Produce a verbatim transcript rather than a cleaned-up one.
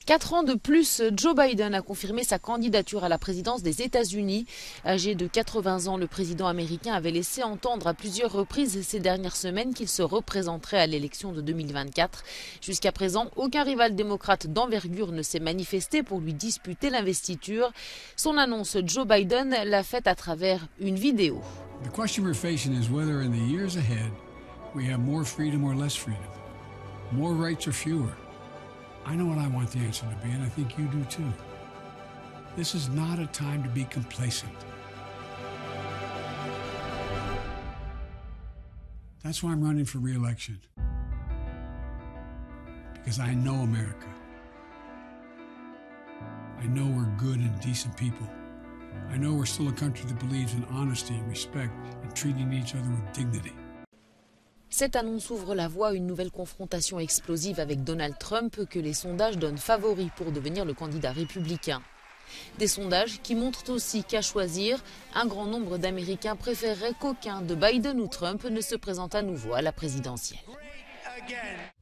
Quatre ans de plus, Joe Biden a confirmé sa candidature à la présidence des États-Unis. Âgé de quatre-vingts ans, le président américain avait laissé entendre à plusieurs reprises ces dernières semaines qu'il se représenterait à l'élection de deux mille vingt-quatre. Jusqu'à présent, aucun rival démocrate d'envergure ne s'est manifesté pour lui disputer l'investiture. Son annonce, Joe Biden l'a faite à travers une vidéo. The question we're facing is whether in the years ahead we have more freedom or less freedom, more rights or fewer. I know what I want the answer to be, and I think you do too. This is not a time to be complacent. That's why I'm running for re-election. Because I know America. I know we're good and decent people. I know we're still a country that believes in honesty and respect and treating each other with dignity. Cette annonce ouvre la voie à une nouvelle confrontation explosive avec Donald Trump que les sondages donnent favori pour devenir le candidat républicain. Des sondages qui montrent aussi qu'à choisir, un grand nombre d'Américains préféreraient qu'aucun de Biden ou Trump ne se présente à nouveau à la présidentielle.